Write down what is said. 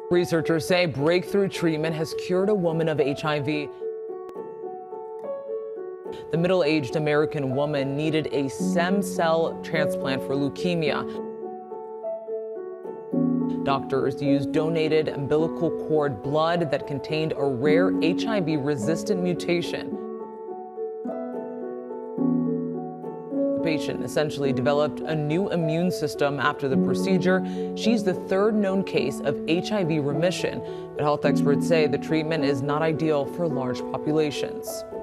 Researchers say breakthrough treatment has cured a woman of HIV. The middle-aged American woman needed a stem cell transplant for leukemia. Doctors used donated umbilical cord blood that contained a rare HIV-resistant mutation. The patient essentially developed a new immune system after the procedure. She's the third known case of HIV remission, but health experts say the treatment is not ideal for large populations.